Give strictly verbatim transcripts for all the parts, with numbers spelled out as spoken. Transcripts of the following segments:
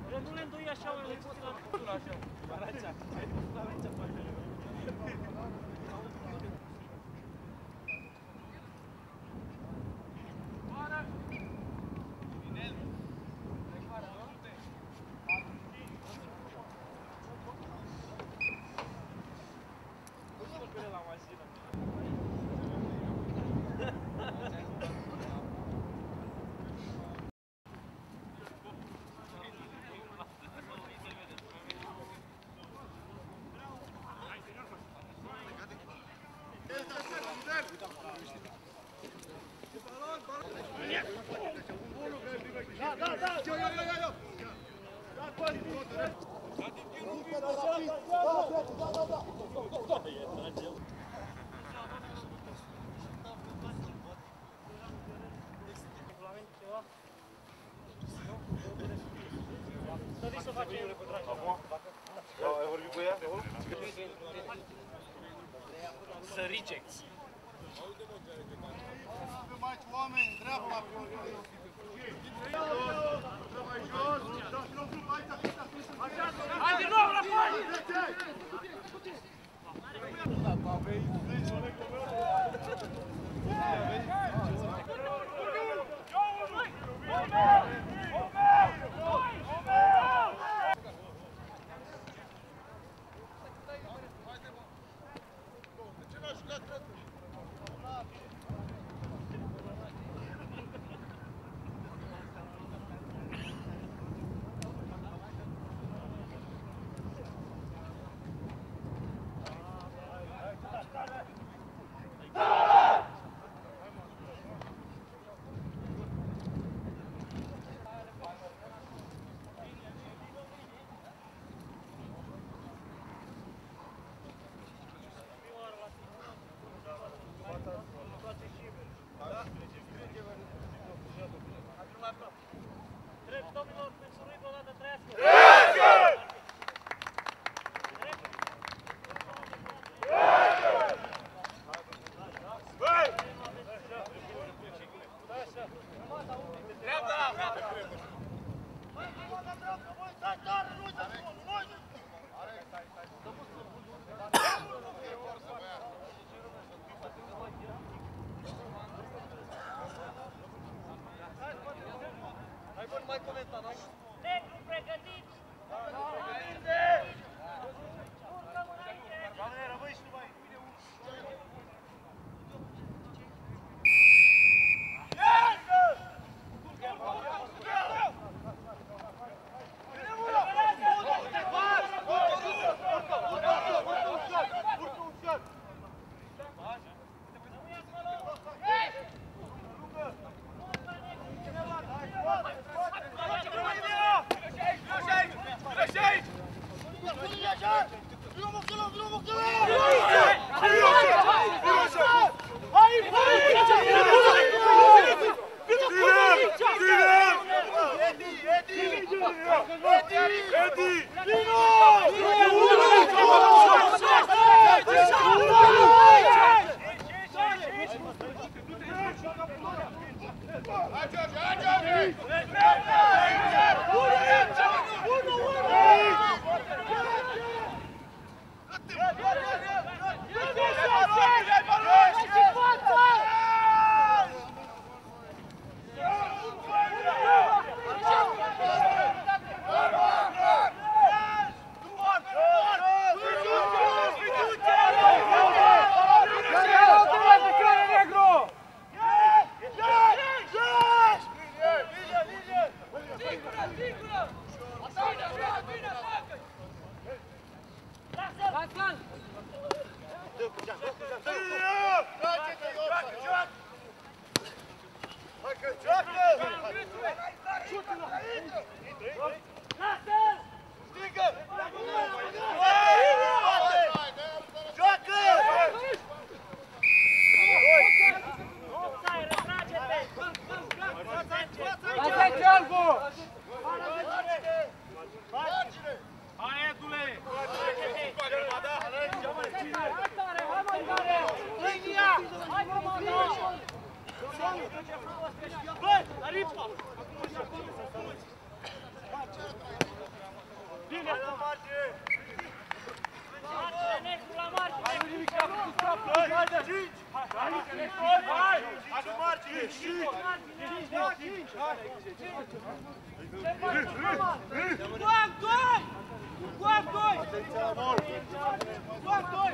Nu le îndoi așa, le poți la cultură așa. Baracea. Baracea poate. Să rejects. Mai oameni, treabă la Hai din nou la fani! Mai comenta, nu? Negru pregătit! Doamne, rămâi și tu mai bine un... Bă, aripa! Doar doi! Doar doi! Doar doi!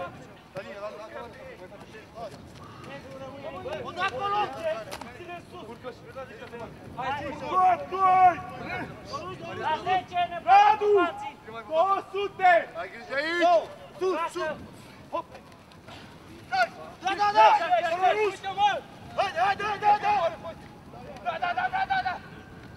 Una acolo! Ține sus! Doar doi! La zece ne facem fații! două sute! Ai grijă aici! Sus, sus! Hop! Da, da, da! Uite-mă! Haide, haide, haide, haide! Da, da, da, da, da, da!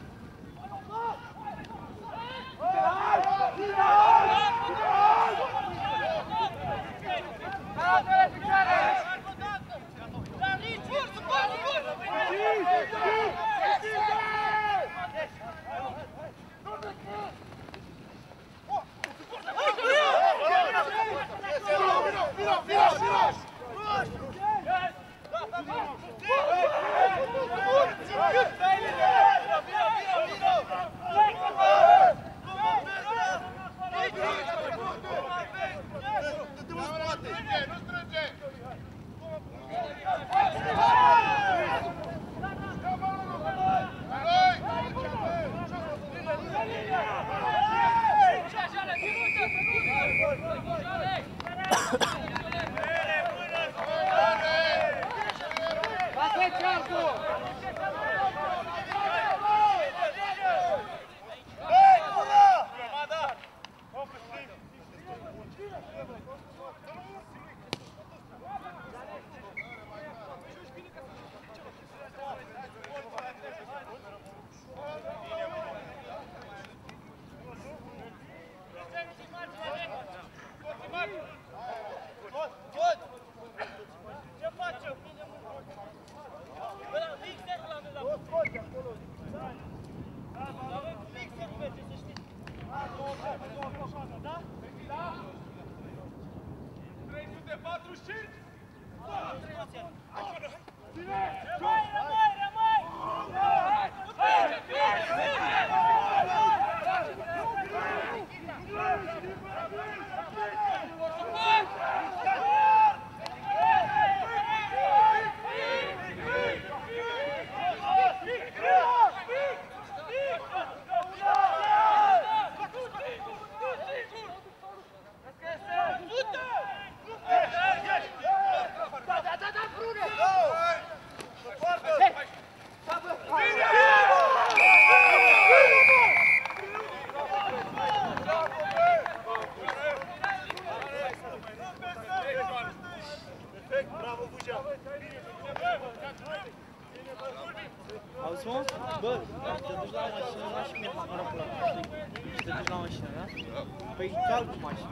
Auzi, mă? Bă, dacă te duci la mașină, lași mie camera pe la știi? Și te duci la mașină, da? Păi calc cu mașină.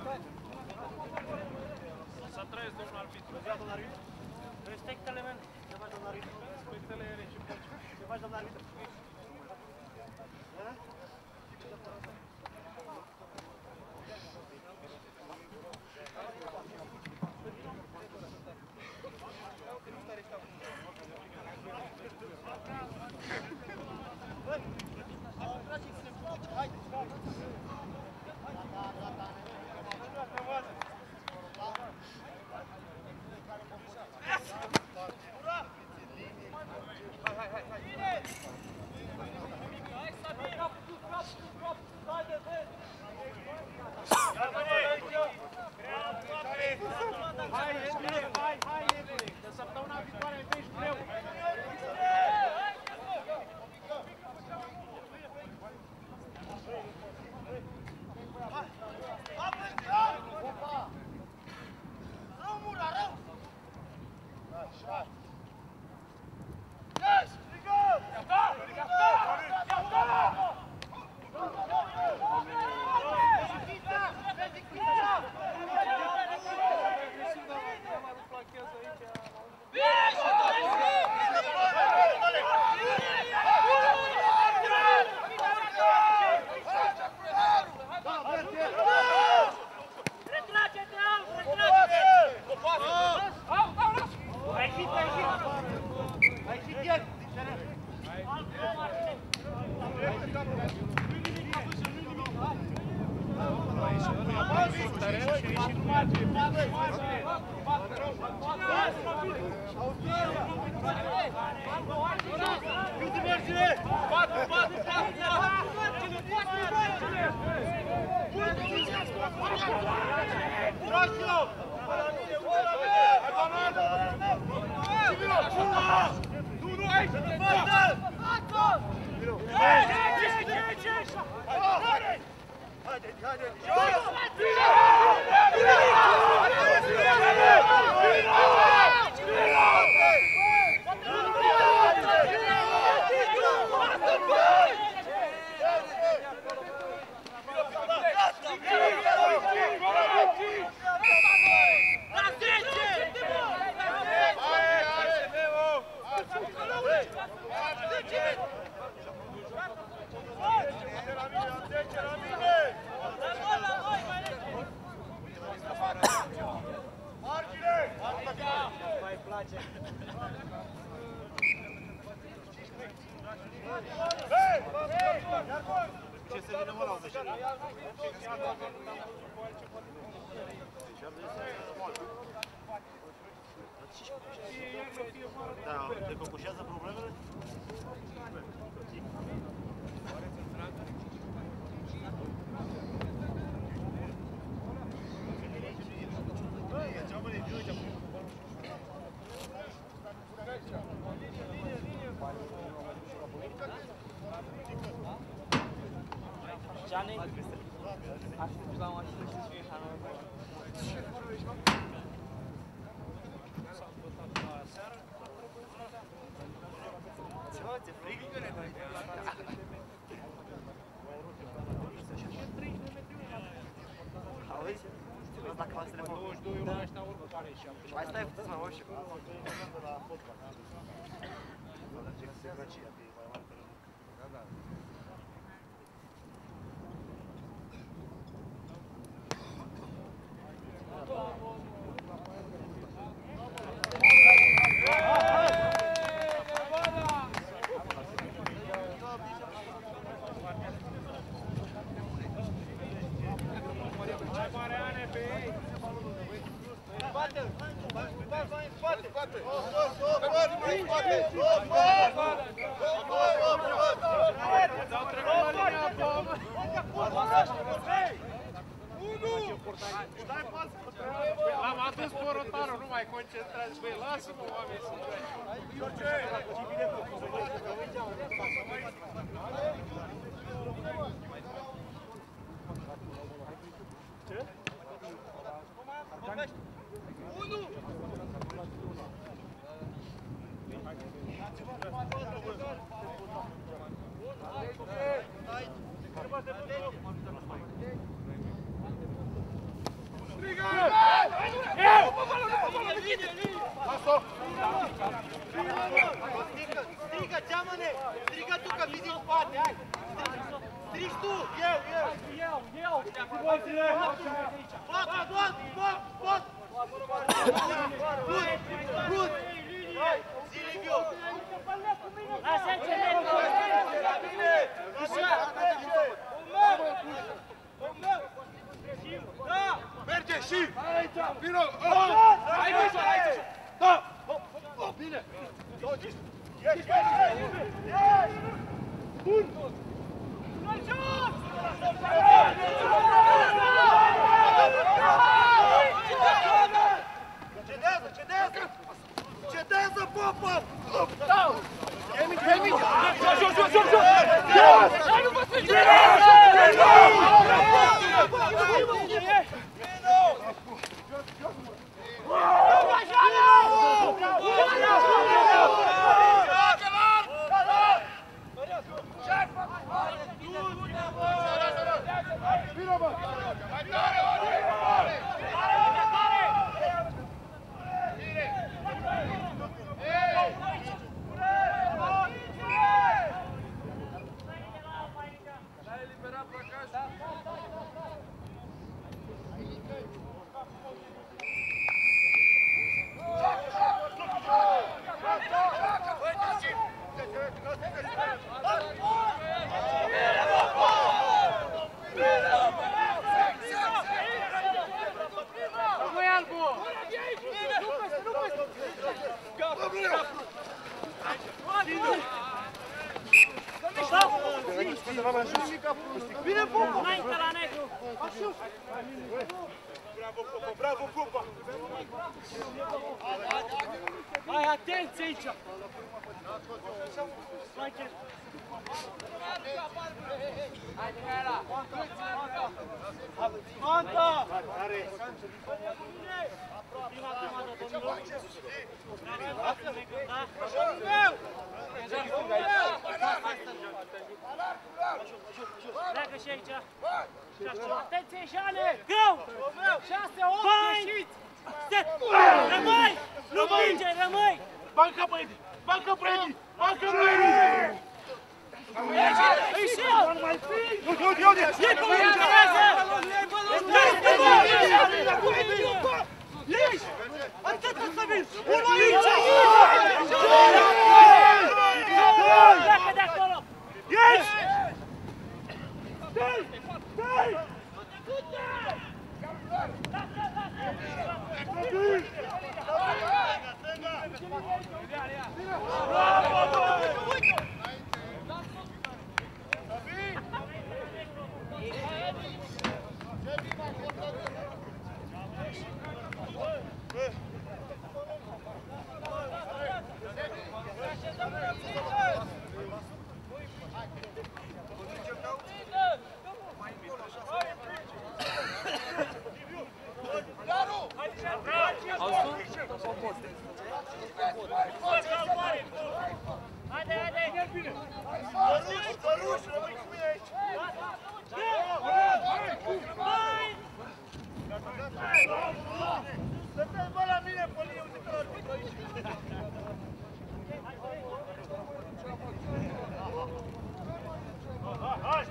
Să trăiesc, domnul arbitru. Domnul arbitru? Respectele mele. Ce faci, domnul arbitru? Respectele reciproce. Ce faci, domnul arbitru? Patru, patru, patru, patru! haide, haide! Ce se vine mă la zece? Da, te cocușează problemele? Gianni, aștept la mașină și să fie Hanover. Ce, ți-e frig? Auzi? Văd dacă v-ați telefon. douăzeci și doi euro ăștia oricum care și am. Mai stai puteți mai oși. L-am adus pe rotarul, nu mai concentrați. Băi, lasă-mă oameni să Striga, geamă-ne! Striga tu, că vii din spate, hai! Strigi tu! Eu, eu! Eu, eu! Bot, bot, bot, bot! Brut, brut! Zi, Liviu! Lasă înțeleg! Merge și! Vino! Hai, Mișo, hai! Da! Bine! Ieși, ieși, ieși! Bun! Cedează, cedează! Cedează, Popă! E mici, e mici! Jos, jos, jos, jos! Hai, nu vă să-i Bine, Popă! Înainte la negru! Bravo, Cupa! Bravo, Cupa! Hai, atenție aici! Manta! Prima comandă, domnilor! Pleacă și aici! Atenție, Jane! Greu! șase, opt, ieșiți! Rămâi! Rămâi! Rămâi! Banca Brady! Banca Brady! Banca Brady! Ieși! Mai fi! Iudi, Iudi! E cum interesează! Ieși! Atât să vezi! Urmă aici! Pleacă de acolo! Ieși! Stai! Stai! Haide, haide! Săruș, Săruș, rămâi cu mine aici! Să-ți bă la mine, Pălie, uite-te la tine aici! Hai!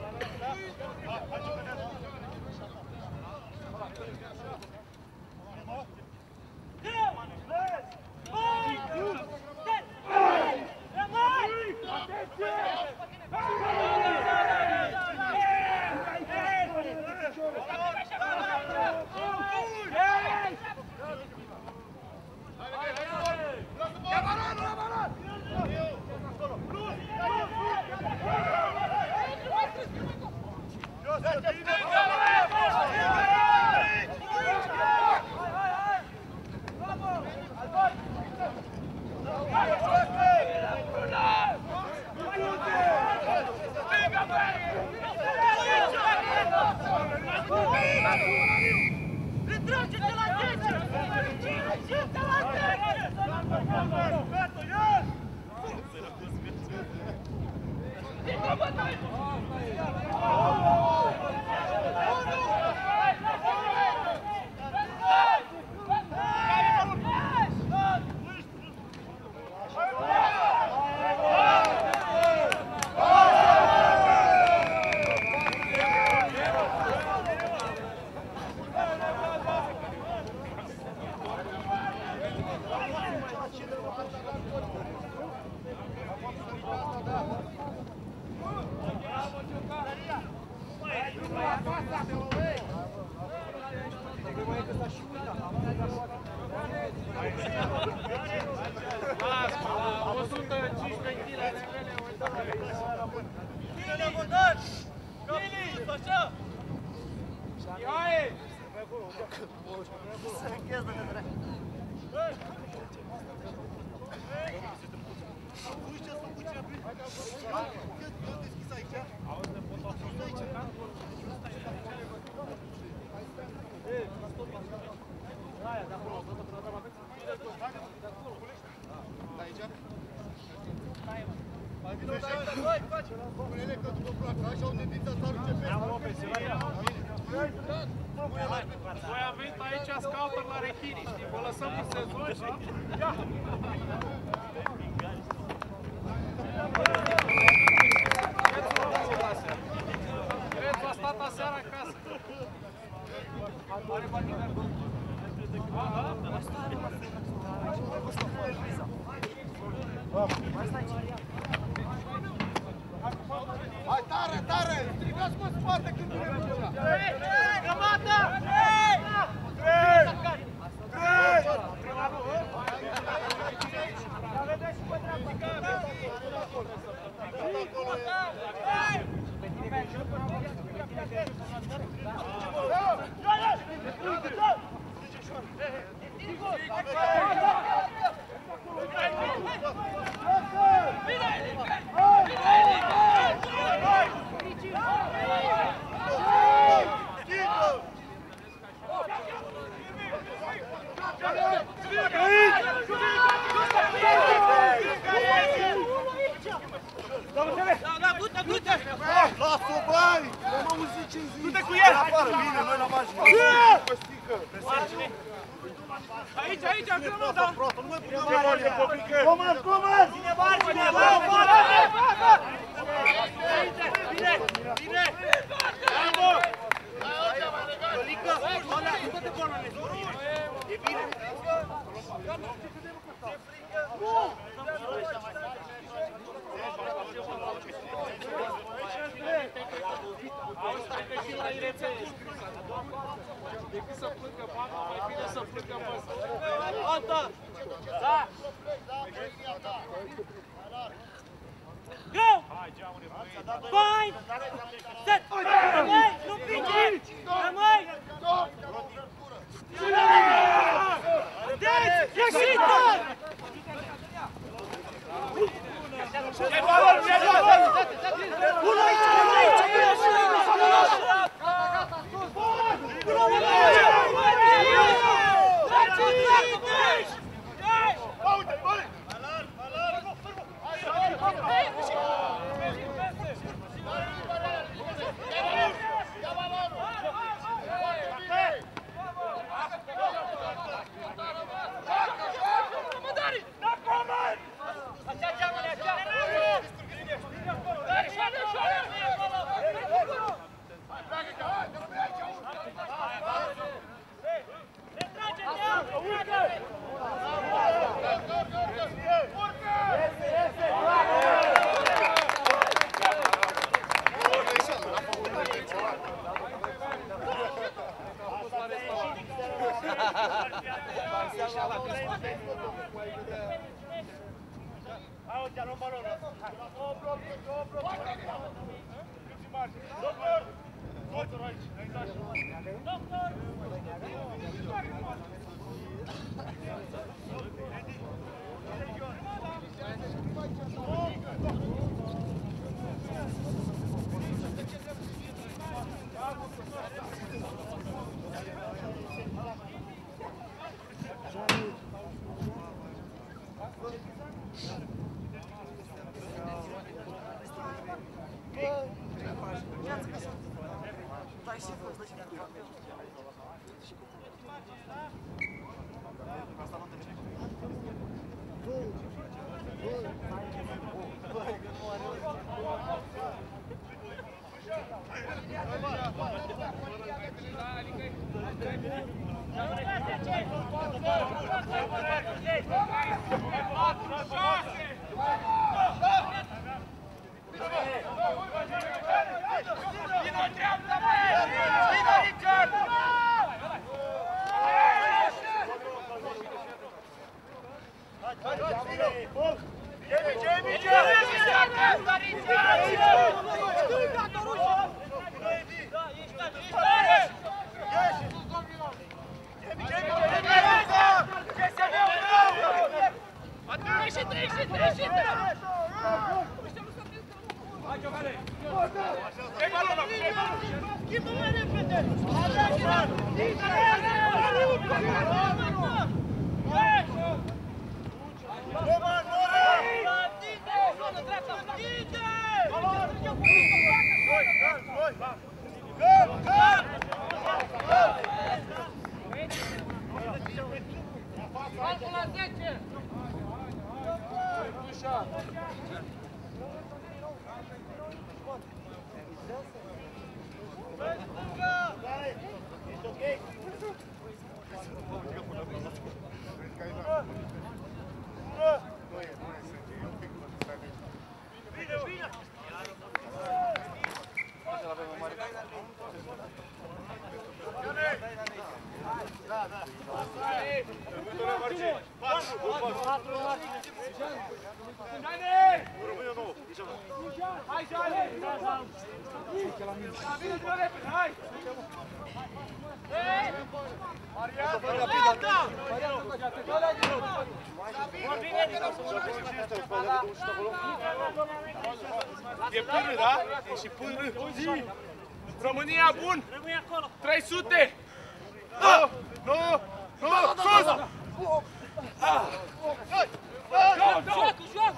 Retrage-te la zece! Retrage-te la Să închezi de drept. Voi aveți aici scouter la rechini, știi? Vă lăsăm un sezon și... Ia! Cred v-a stat aseară acasă. Hai, tare, tare! Strigați cu spate când vine mingea! Gămata! Trei! Trei! Lasă-o, băi! Am auzit ce-i zici! Du-te cu el! Afară, bine, noi la margine! Păstică! Aici, aici, acolo, da! Nu mai putem de bani de copică! Comand, comand! Ține margine, bă! Bine, bine! Bravo! Călică, alea, nu toate golele! E bine! Auzi, stai că și la Irețe ești. Decât să plângă bata, mai bine să plângă pe ăsta. Alta! Da! Go! Fine! Set! Rămâi! Nu pinge! Rămâi! Deci! Ieșită! Ce valori, ce valori! Bună aici, bună aici! Rămâne nou! Hai, Jale! Vino tu repede, hai! Mariano, Mariano! E până, da? E și până. România, bun! trei sute! Nu! Nu! Nu! Sus! Joacă, joacă!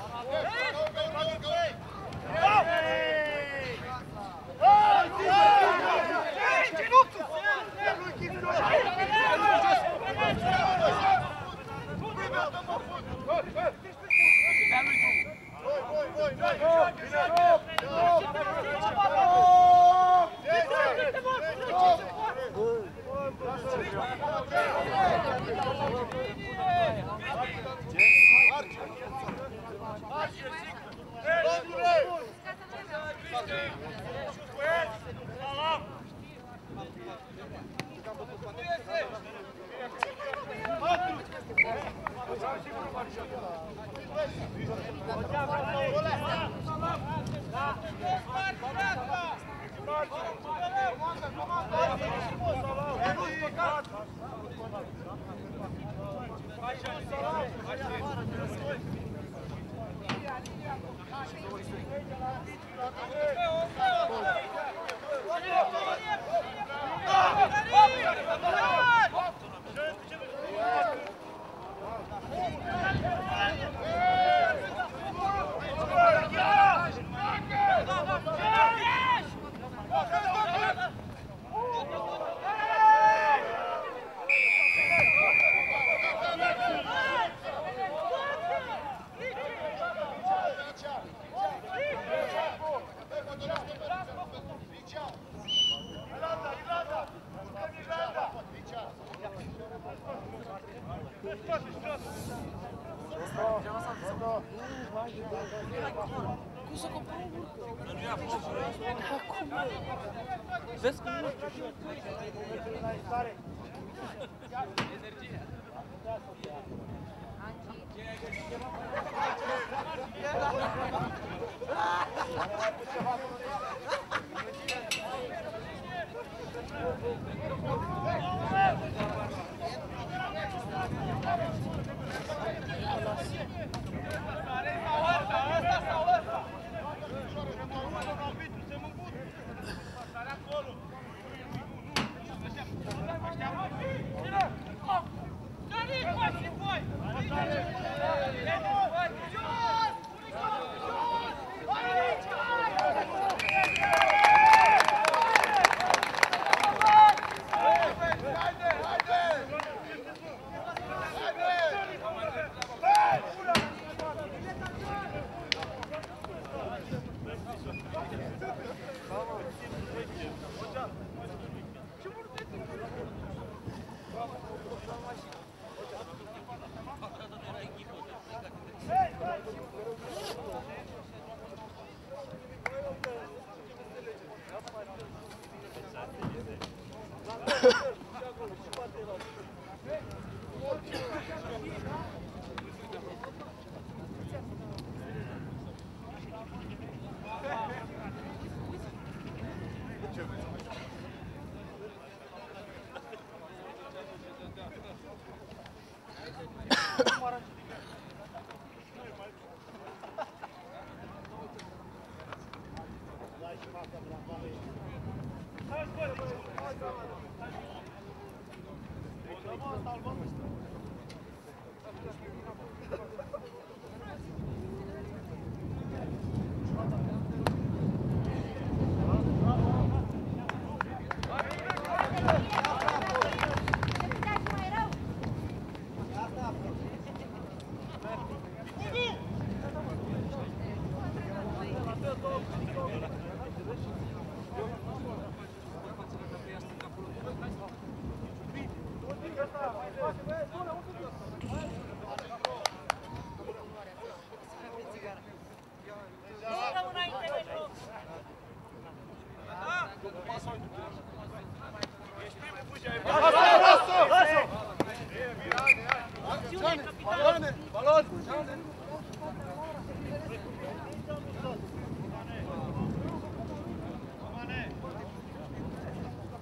Vezi cum nu?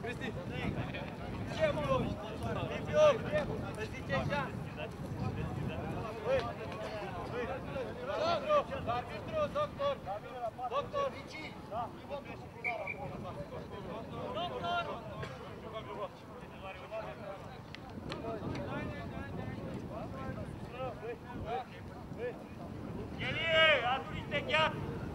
Cristi! Ce mă? Liviu! Îți zice Jean! Arbitru, doctor! Doctor! Doctor! Ghelie, adunite gheat!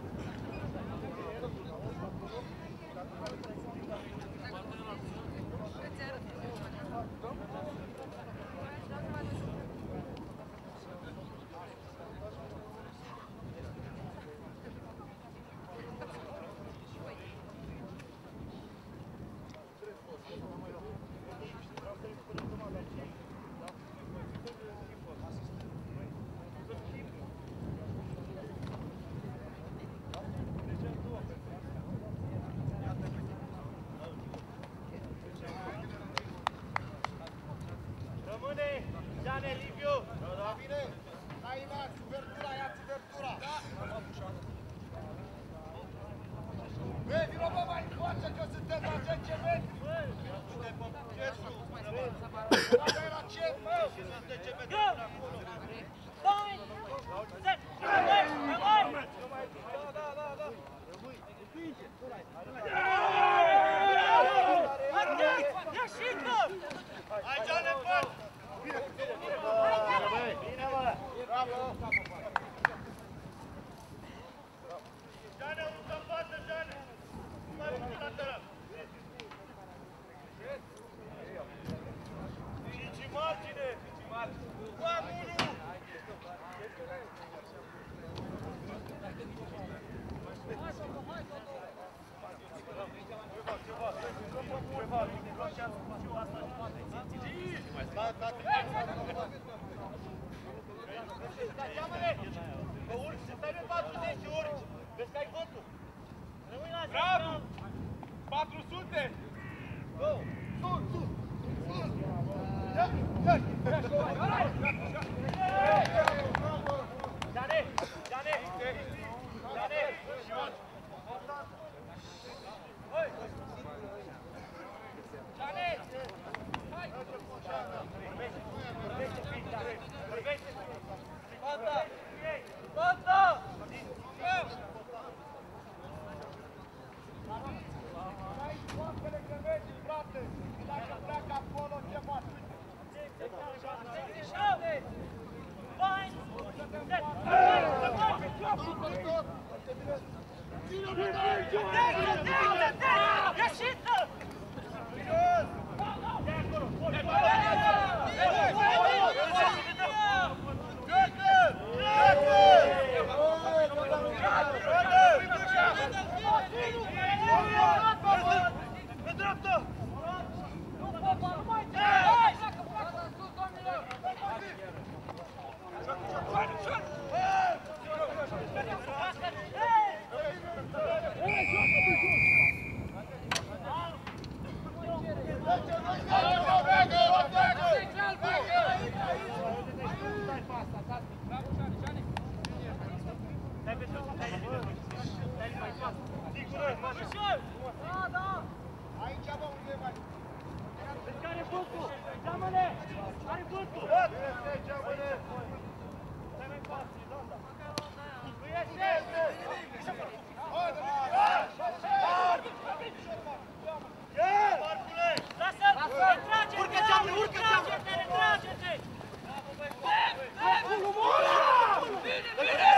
Bravo! patru sute! Dane! Dane! Dane! Dane! Hai! Vorbește, vorbește! Conta! Conta! Dacă pleacă acolo, ce faci? Pe dreapta! Aici, bă, unde mai? Care punctul? Geamăne! Are punctul! Este geamăne! Stai mai față, Zonda! Nu este! Marcule! Lasă-l! Retrage-te! Urcă geamăne! Urcă geamăne! Retrage-te! Bine, bine!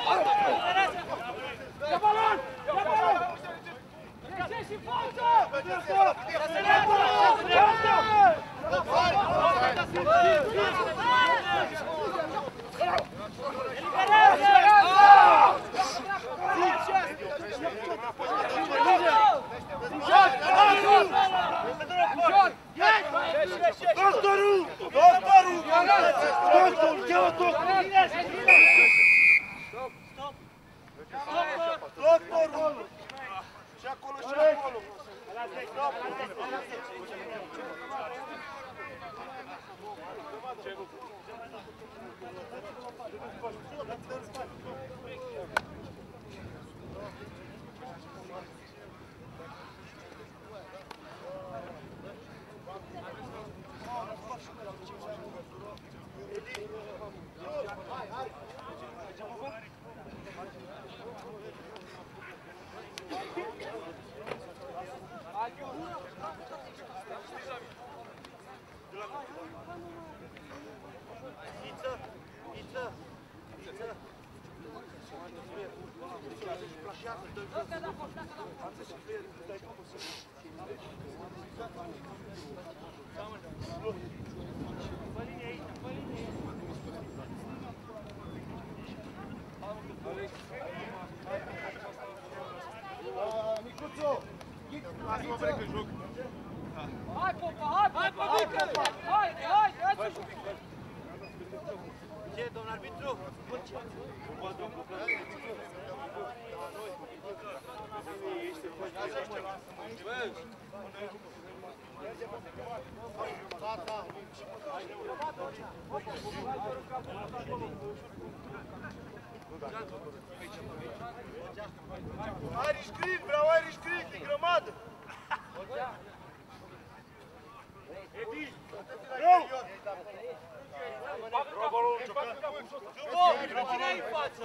Ia balon! Ia balon! Ieși în față! Doctorul! Doctorul! Doctorul! Cheamă doctorul! Doctorul! Și acolo, și acolo! Iță! Iță! Iță! Plașează, dă-i jos! Față și fie, dai capul să... Pe linie aici, pe linie! Micuțu! Lasă-mă vrei că joc. Hai, Popa, hai, Popa, hai, Popa! Hai, hai, hai să joc! Ce, domn arbitru? Irish Creek, vreau Irish Creek, e grămadă! Edi! Rău! Cine e în față?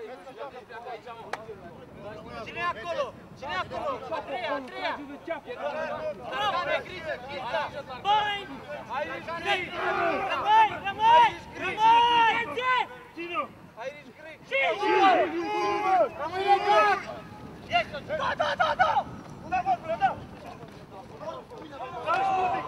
Cine e acolo? Cine e acolo? A treia, a treia! Rămâi, Griză, Griză! Băi! Irish Creek! Rămâi, rămâi! Rămâi! Cine? Irish Creek! Cine? Rămâi legat! Ieși-o! Da, da, da, da! Da, bă, până, da! Da-și muzic!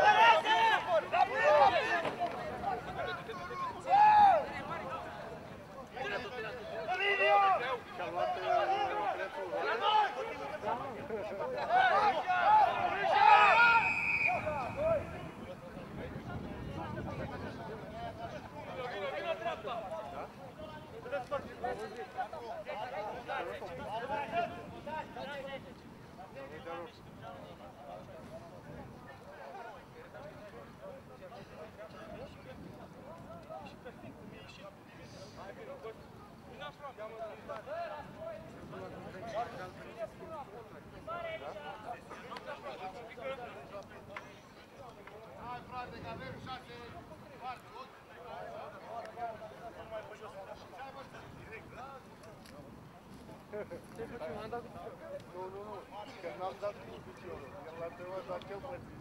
Nu, nu, nu, că n-am dat cu piciorul, iar l-a întrebat doar cel precis.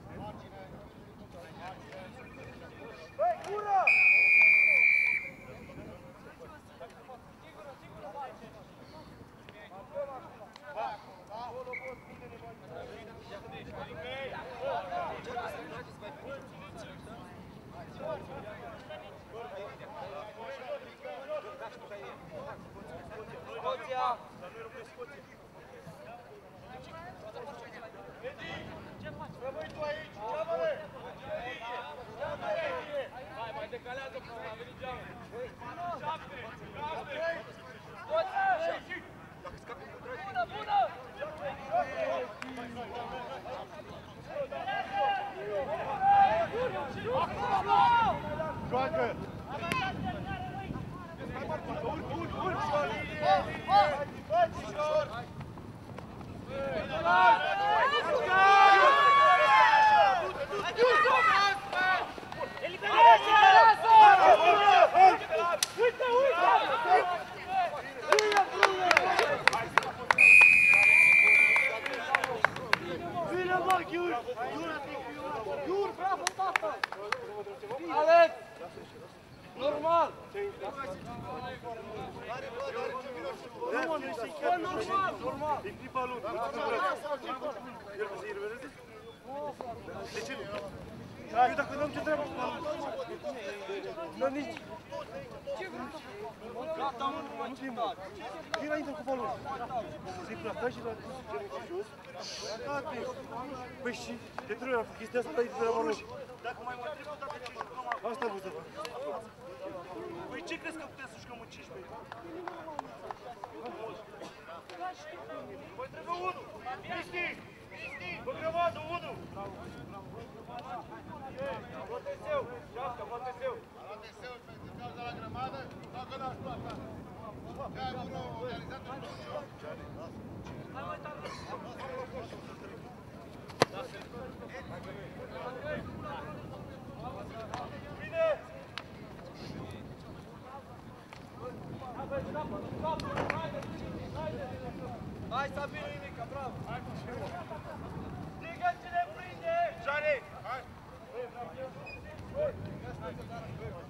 Băi, gură! Rămâi tu aici, ceamă-le! Hai, mai decalează până a venit geamă. Șapte! Șapte! Dacă scapi cu trei... Bună, bună! Joacă! Urc, urc, urc! Hai, ușor! Alex! Normal! Nu, mă, nu știi chiar normal, normal! E clipa lui, nu știu cum el să-i revereze? De ce nu? Eu dacă n-am ce treabă cu balul, n-am nici... Gata, mă, nu mai ținut! Vine înainte cu balul. Se-i plata și l-a dus genul jos. Gata, păi și de trei ori am făcut chestia asta, dar de la balul. Dacă mai mă trebuie, dacă ce jucăm acum? Asta vreau să fac. Păi ce crezi că putem să jucăm în cincisprezece? Păi trebuie unul! Cristi! Cristi! Bă, grămadă, unul! Băteseu! Cească, băteseu! Băteseu, pentru cauza la grămadă, dacă n-aș plata. Ia bună, organizatul nu știu. Hai mai tare! Bine! Hai, Sabinu, nimica, bravo! Strigă cine prinde! Jare! Hai! Hai,